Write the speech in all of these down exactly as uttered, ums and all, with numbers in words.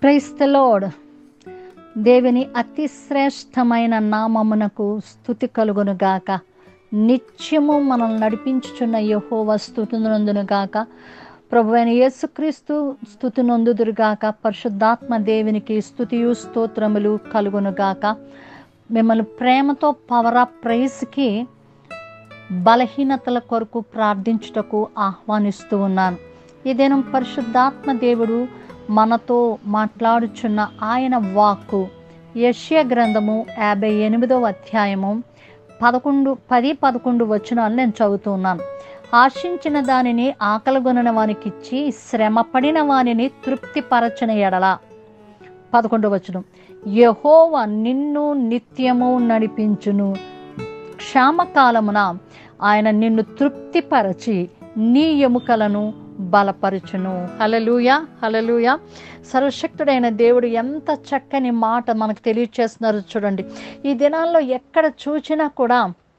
Praise the lord. దేవుని అతి శ్రేష్టమైన నామమునకు స్తుతి కలుగును గాక. నిత్యము మనల్ని నడిపించుచున్న యెహోవా స్తుతి నొందును గాక. ప్రభువైన యేసుక్రీస్తు స్తుతి నొందుదురు గాక. పరిశుద్ధాత్మ దేవునికి స్తుతియు స్తోత్రములు కలుగును గాక. మిమ్మల్ని ప్రేమతో పవర్ ఆఫ్ ప్రైజ్కి బలహీనతల కొరకు ప్రార్థించుటకు ఆహ్వానిస్తూ ఉన్నాను. ఈ దినం పరిశుద్ధాత్మ దేవుడు మనతో మాట్లాడుచున్న ఆయన వాక్కు యెషయా గ్రంథము యాభై ఎనిమిదవ అధ్యాయము పదకొండు పది పదకొండు వచనాలు నేను చదువుతున్నాను. ఆశించిన దానిని ఆకలిగొనిన వానికి ఇచ్చి శ్రమపడిన వానిని తృప్తిపరచని ఎడల. పదకొండవ వచనం, యెహోవా నిన్ను నిత్యము నడిపించును, క్షామకాలమున ఆయన నిన్ను తృప్తిపరచి నీ ఎముకలను బలపరచును. హల్లెలూయా, హల్లెలూయా. సర్వశక్తుడైన దేవుడు ఎంత చక్కని మాట మనకు తెలియచేస్తున్నారు చూడండి. ఈ దినాల్లో ఎక్కడ చూసినా కూడా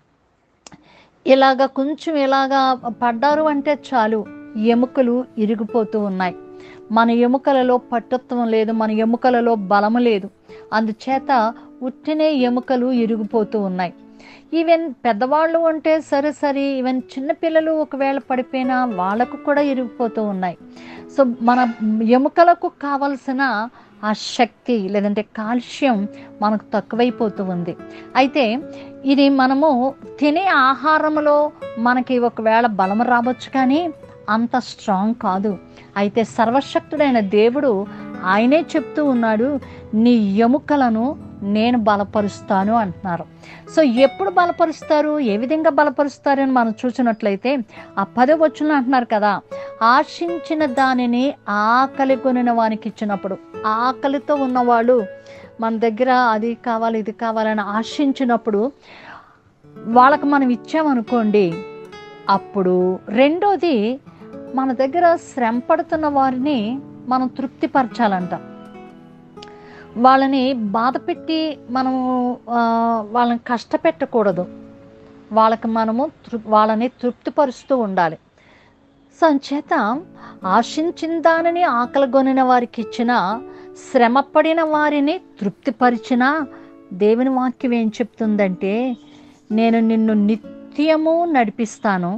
ఇలాగ కొంచెం ఇలాగా పడ్డారు అంటే చాలు ఎముకలు ఇరిగిపోతూ ఉన్నాయి. మన ఎముకలలో పట్టుత్వం లేదు, మన ఎముకలలో బలము లేదు. అందుచేత ఉట్టినే ఎముకలు ఇరిగిపోతూ ఉన్నాయి. ఈవెన్ పెద్దవాళ్ళు అంటే సరే సరే, ఈవెన్ చిన్నపిల్లలు ఒకవేళ పడిపోయినా వాళ్ళకు కూడా ఇరిగిపోతూ ఉన్నాయి. సో మన ఎముకలకు కావలసిన ఆ శక్తి లేదంటే కాల్షియం మనకు తక్కువైపోతూ ఉంది. అయితే ఇది మనము తినే ఆహారంలో మనకి ఒకవేళ బలం రావచ్చు, కానీ అంత స్ట్రాంగ్ కాదు. అయితే సర్వశక్తుడైన దేవుడు ఆయనే చెప్తూ ఉన్నాడు, నీ ఎముకలను నేను బలపరుస్తాను అంటున్నారు. సో ఎప్పుడు బలపరుస్తారు, ఏ విధంగా బలపరుస్తారు అని మనం చూసినట్లయితే ఆ పదో వచనంలో అంటున్నారు కదా, ఆశించిన దానిని ఆకలి కొనిన వానికి ఇచ్చినప్పుడు. ఆకలితో ఉన్నవాళ్ళు మన దగ్గర అది కావాలి ఇది కావాలని ఆశించినప్పుడు వాళ్ళకి మనం ఇచ్చామనుకోండి, అప్పుడు రెండోది మన దగ్గర శ్రమ పడుతున్న వారిని మనం తృప్తిపరచాలంట. వాళ్ళని బాధ పెట్టి మనము వాళ్ళని కష్టపెట్టకూడదు. వాళ్ళకి మనము తృ వాళ్ళని తృప్తిపరుస్తూ ఉండాలి. సో అంచేత ఆశించిన దానిని ఆకలిగొనిన వారికి ఇచ్చిన, శ్రమపడిన వారిని తృప్తిపరిచిన దేవుని వాక్యం ఏం చెప్తుందంటే, నేను నిన్ను నిత్యము నడిపిస్తాను,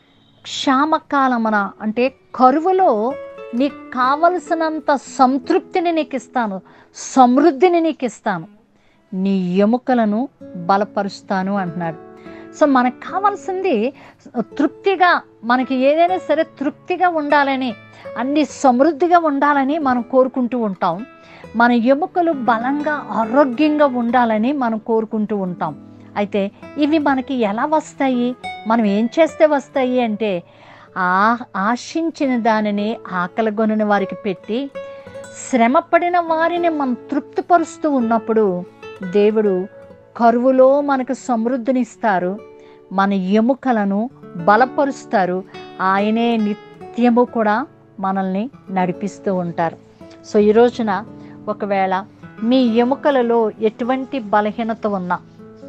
క్షామకాలమున అంటే కరువులో నీకు కావలసినంత సంతృప్తిని నీకు ఇస్తాను, సమృద్ధిని నీకు ఇస్తాను, నీ ఎముకలను బలపరుస్తాను అంటున్నాడు. సో మనకు కావాల్సింది తృప్తిగా, మనకి ఏదైనా సరే తృప్తిగా ఉండాలని, అన్ని సమృద్ధిగా ఉండాలని మనం కోరుకుంటూ ఉంటాం. మన ఎముకలు బలంగా ఆరోగ్యంగా ఉండాలని మనం కోరుకుంటూ ఉంటాం. అయితే ఇవి మనకి ఎలా వస్తాయి, మనం ఏం చేస్తే వస్తాయి అంటే, ఆ ఆశించిన దానిని ఆకలిగొనిన వారికి పెట్టి శ్రమపడిన వారిని మనం తృప్తిపరుస్తూ ఉన్నప్పుడు దేవుడు కరువులో మనకు సమృద్ధిని ఇస్తారు, మన ఎముకలను బలపరుస్తారు. ఆయనే నిత్యము కూడా మనల్ని నడిపిస్తూ ఉంటారు. సో ఈ రోజున ఒకవేళ మీ ఎముకలలో ఎటువంటి బలహీనత ఉన్నా,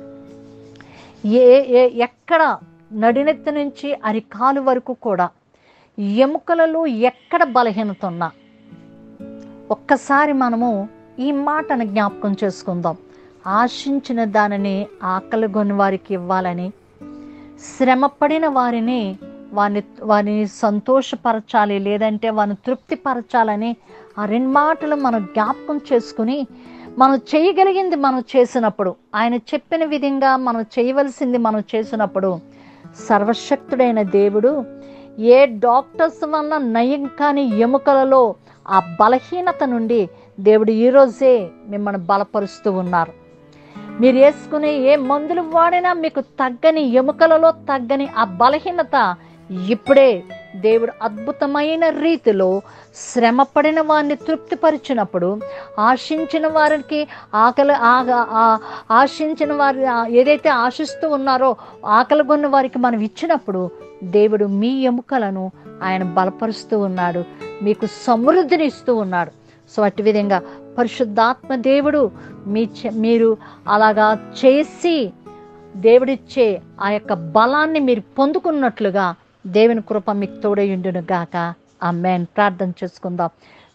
ఏ ఏ ఎక్కడ నడినెత్తి నుంచి అరికాలు వరకు కూడా ఎముకలలో ఎక్కడ బలహీనత ఉన్నా ఒక్కసారి మనము ఈ మాటను జ్ఞాపకం చేసుకుందాం. ఆశించిన దానిని ఆకలిగొని వారికి ఇవ్వాలని, శ్రమపడిన వారిని వారిని వారిని సంతోషపరచాలి, లేదంటే వారిని తృప్తిపరచాలని ఆ రెండు మాటలు మనం జ్ఞాపకం చేసుకుని మనం చేయగలిగింది మనం చేసినప్పుడు, ఆయన చెప్పిన విధంగా మనం చేయవలసింది మనం చేసినప్పుడు, సర్వశక్తుడైన దేవుడు ఏ డాక్టర్స్ వల్ల నయం కాని ఎముకలలో ఆ బలహీనత నుండి దేవుడు ఈరోజే మిమ్మల్ని బలపరుస్తూ ఉన్నారు. మీరు వేసుకునే ఏ మందులు వాడినా మీకు తగ్గని, ఎముకలలో తగ్గని ఆ బలహీనత ఇప్పుడే దేవుడు అద్భుతమైన రీతిలో శ్రమపడిన వారిని తృప్తిపరిచినప్పుడు, ఆశించిన వారికి ఆకలి ఆశించిన వారి ఏదైతే ఆశిస్తూ ఉన్నారో ఆకలిగొన్న వారికి మనం ఇచ్చినప్పుడు దేవుడు మీ ఎముకలను ఆయన బలపరుస్తూ ఉన్నాడు, మీకు సమృద్ధిని ఇస్తూ ఉన్నాడు. సో అట్టి విధంగా పరిశుద్ధాత్మ దేవుడు మీ మీరు అలాగా చేసి దేవుడిచ్చే ఆ యొక్క బలాన్ని మీరు పొందుకున్నట్లుగా దేవుని కృప మీకు తోడయుండును గాక. ఆమేన్. ప్రార్థన చేసుకుందాం.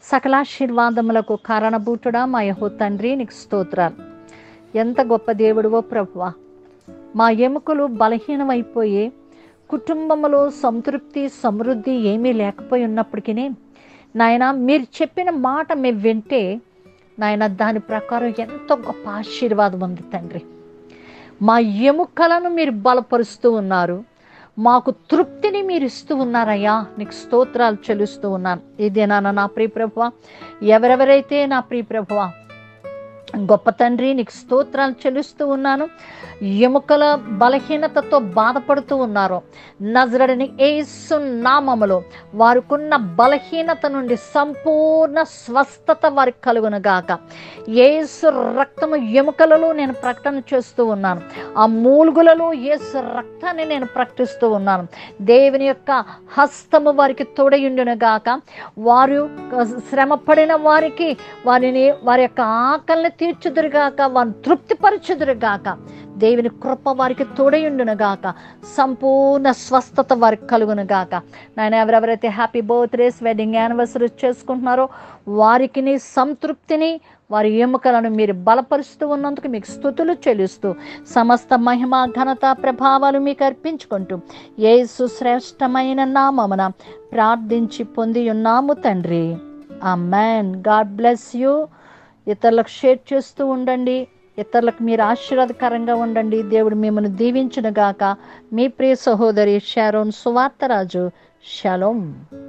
సకలాశీర్వాదములకు కారణభూతుడా మా యెహోవా తండ్రి, నీకు స్తోత్రాలు. ఎంత గొప్ప దేవుడివో ప్రభువా. మా ఎముకలు బలహీనమైపోయి కుటుంబంలో సంతృప్తి సమృద్ధి ఏమీ లేకపోయి ఉన్నప్పటికీ నాయన, మీరు చెప్పిన మాట మేము వింటే నాయన దాని ప్రకారం ఎంతో గొప్ప ఆశీర్వాదం ఉంది తండ్రి. మా ఎముకలను మీరు బలపరుస్తూ ఉన్నారు, మాకు తృప్తిని మీరు ఇస్తూ ఉన్నారయ్యా. నీకు స్తోత్రాలు చెల్లిస్తూ ఉన్నాను. ఇదేనా నా ప్రియ ప్రభువా, ఎవరెవరైతే నా ప్రియ ప్రభువా గొప్ప తండ్రి నీకు స్తోత్రాలు చెల్లిస్తూ ఉన్నాను, ఎముకల బలహీనతతో బాధపడుతూ ఉన్నారు, నజరేయుడైన యేసు నామములో వారికున్న బలహీనత నుండి సంపూర్ణ స్వస్థత వారికి కలుగును గాక. యేసు రక్తము ఎముకలలో నేను ప్రకటన చేస్తూ ఉన్నాను, ఆ మూలుగులలో యేసు రక్తాన్ని నేను ప్రకటిస్తూ ఉన్నాను. దేవుని యొక్క హస్తము వారికి తోడయుండును గాక. వారు శ్రమపడిన వారికి వారిని వారి యొక్క ఆకలిని తీర్చుదురుగాక, వారిని తృప్తిపరచుదురుగాక. దేవుని కృప వారికి తోడయుండును గాక. సంపూర్ణ స్వస్థత వారికి కలుగును గాక. నాయన, ఎవరెవరైతే హ్యాపీ బర్త్డేస్ వెడ్డింగ్ యానివర్సరీ చేసుకుంటున్నారో వారికి నీ సంతృప్తిని, వారి ఎముకలను మీరు బలపరుస్తూ ఉన్నందుకు మీకు స్తుతులు చెల్లిస్తూ సమస్త మహిమ ఘనత ప్రభావాలు మీకు అర్పించుకుంటూ యేసు శ్రేష్టమైన నామమున ప్రార్థించి పొంది ఉన్నాము తండ్రి. ఆమేన్. God bless you. ఇతరులకు షేర్ చేస్తూ ఉండండి, ఇతరులకు మీరు ఆశీర్వాదకరంగా ఉండండి. దేవుడు మిమ్మల్ని దీవించును గాక. మీ ప్రియ సహోదరి షారోన్ సువార్త రాజు. షలోమ్.